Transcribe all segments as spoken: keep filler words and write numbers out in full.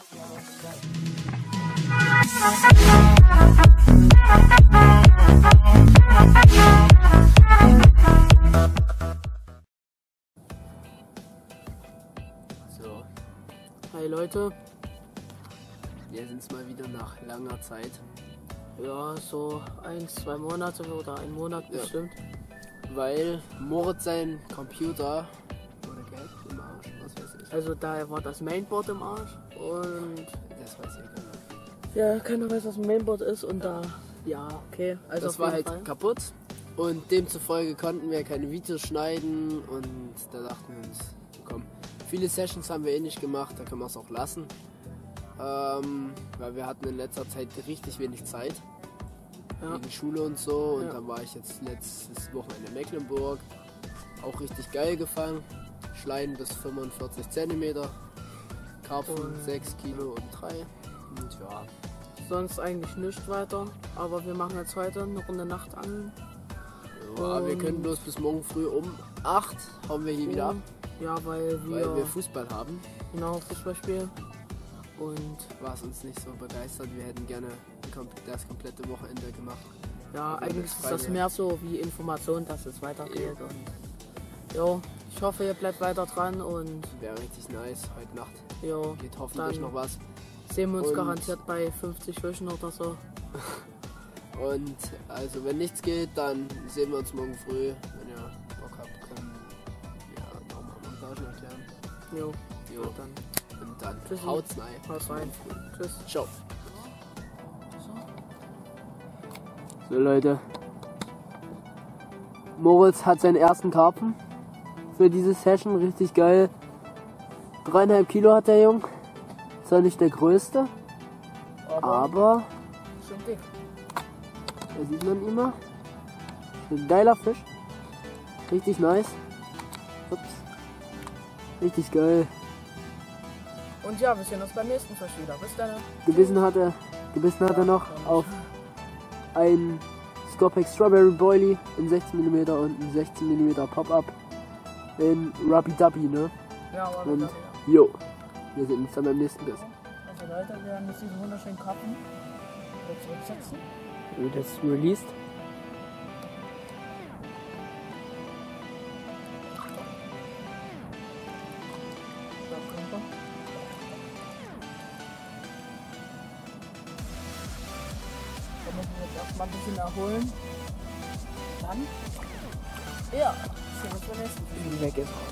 So. Hi Leute. Wir sind es mal wieder nach langer Zeit. Ja, so ein, zwei Monate oder ein Monat Ja. bestimmt. Weil Moritz sein Computer wurde gehackt im Arsch, was weiß ich. Also da war das Mainboard im Arsch und Das weiß ich gar nicht. ja, keiner weiß, was ein Mainboard ist und da, ja, okay. Also Das auf war jeden halt Fall. kaputt und demzufolge konnten wir keine Videos schneiden und da dachten wir uns, komm, viele Sessions haben wir eh nicht gemacht, da können wir es auch lassen. Ähm, weil wir hatten in letzter Zeit richtig wenig Zeit. Ja. Wegen Schule und so und Ja. dann war ich jetzt letztes Wochenende in Mecklenburg. Auch richtig geil gefangen. Schleien bis fünfundvierzig Zentimeter. Karpfen Und- sechs Kilo und drei. Und ja, Sonst eigentlich nicht weiter, aber wir machen jetzt heute eine Runde Nachtangeln. ja wir Und- können bloß bis morgen früh um acht hauen wir hier wieder ab, Ja, weil wir, weil wir Fußball haben. genau Fußball spielen. Und War es uns nicht so begeistert. Wir hätten gerne das komplette Wochenende gemacht. ja, Also eigentlich das ist das Freie- mehr so wie Information, dass es weitergeht. Und jo, ich hoffe, ihr bleibt weiter dran und Wäre richtig nice. Heute Nacht jo, geht hoffentlich Dann- noch was. sehen wir uns Und- garantiert bei fünfzig Fischen oder so. Und also wenn nichts geht, dann sehen wir uns morgen früh. Wenn ihr Bock habt, können wir nochmal Montagen erklären. Jo, Jo. und dann Und dann Tschüssi. haut's rein. haut rein. Tschüss. Ciao. So Leute. Moritz hat seinen ersten Karpfen für diese Session. Richtig geil. Dreieinhalb Kilo hat der Jung. Zwar nicht der größte, aber schon dick. da sieht man immer. Ein geiler Fisch. Richtig nice. Ups. Richtig geil. Und ja, wir sehen uns beim nächsten Fisch wieder. Bis dann. Gebissen hat er, gebissen hat er noch auf ein Scorpex Strawberry Boilie in sechzehn Millimeter und ein sechzehn Millimeter Pop-Up in Rubby Dubby, ne? Ja, aber Und wieder. jo, wir sehen uns dann beim nächsten Biss. Also Leute, wir werden jetzt diesen wunderschönen Karpfen wieder zurücksetzen. Wird jetzt released. Da kommt er. Da müssen wir jetzt erstmal ein bisschen erholen. Dann, ja, sehen wir uns beim nächsten Fisch. Weg ist.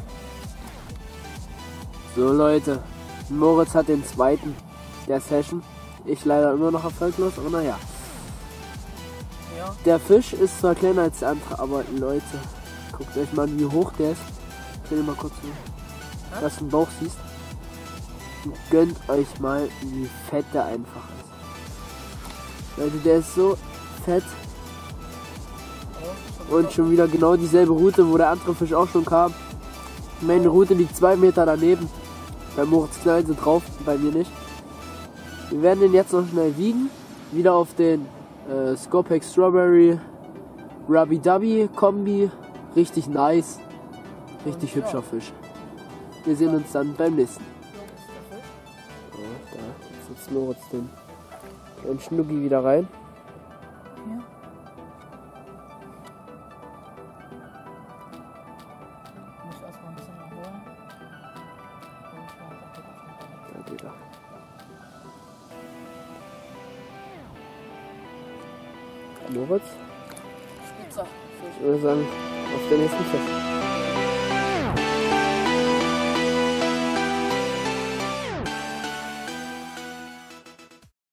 So Leute, Moritz hat den zweiten der Session. Ich leider immer noch erfolglos, aber naja. Ja, Der Fisch ist zwar kleiner als der andere, aber Leute, guckt euch mal an, wie hoch der ist. Ich will dir mal kurz sehen, dass du den Bauch siehst. Und gönnt euch mal, wie fett der einfach ist. Leute, der ist so fett und schon wieder genau dieselbe Route, wo der andere Fisch auch schon kam. Meine Route liegt zwei Meter daneben. Bei Moritz knallen sie drauf, bei mir nicht. Wir werden den jetzt noch schnell wiegen. Wieder auf den äh, Scorpex Strawberry Rubby Dubby Kombi. Richtig nice. Richtig Und ja. hübscher Fisch. Wir sehen uns dann beim nächsten. so ist der Fisch. Ja, da sitzt Moritz den kleinen Schnucki wieder rein. Hier. Ich muss erstmal ein bisschen erholen. Da geht er. Moritz, Spitzer. ich würde sagen, auf den nächsten Fisch.